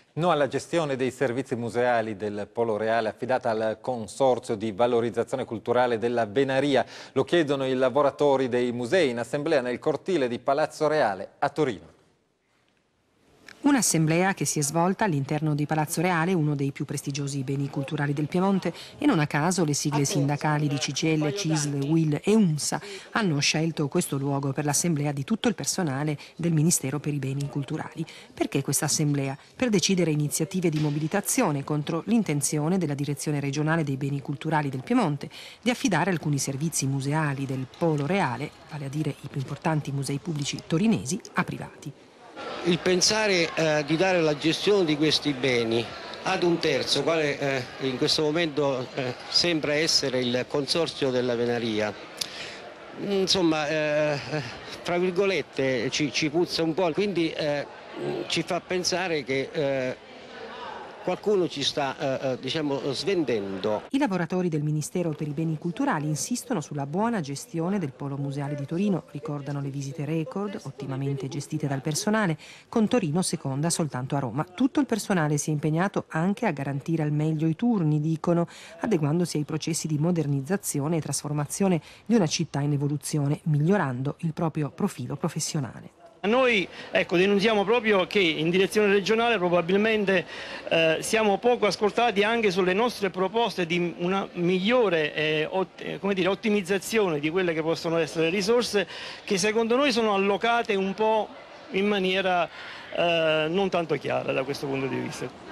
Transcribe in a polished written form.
No alla gestione dei servizi museali del Polo Reale affidata al Consorzio di Valorizzazione Culturale della Venaria. Lo chiedono i lavoratori dei musei in assemblea nel cortile di Palazzo Reale a Torino. Un'assemblea che si è svolta all'interno di Palazzo Reale, uno dei più prestigiosi beni culturali del Piemonte, e non a caso le sigle sindacali di CGIL, CISL, UIL e UNSA hanno scelto questo luogo per l'assemblea di tutto il personale del Ministero per i beni culturali. Perché questa assemblea? Per decidere iniziative di mobilitazione contro l'intenzione della Direzione regionale dei beni culturali del Piemonte di affidare alcuni servizi museali del Polo Reale, vale a dire i più importanti musei pubblici torinesi, a privati. Il pensare di dare la gestione di questi beni ad un terzo, quale in questo momento sembra essere il Consorzio della Venaria, insomma, tra virgolette ci puzza un po', quindi ci fa pensare che qualcuno ci sta diciamo, svendendo. I lavoratori del Ministero per i beni culturali insistono sulla buona gestione del Polo Museale di Torino, ricordano le visite record, ottimamente gestite dal personale, con Torino seconda soltanto a Roma. Tutto il personale si è impegnato anche a garantire al meglio i turni, dicono, adeguandosi ai processi di modernizzazione e trasformazione di una città in evoluzione, migliorando il proprio profilo professionale. Noi denunziamo proprio che in direzione regionale probabilmente siamo poco ascoltati anche sulle nostre proposte di una migliore ottimizzazione di quelle che possono essere le risorse che secondo noi sono allocate un po' in maniera non tanto chiara da questo punto di vista.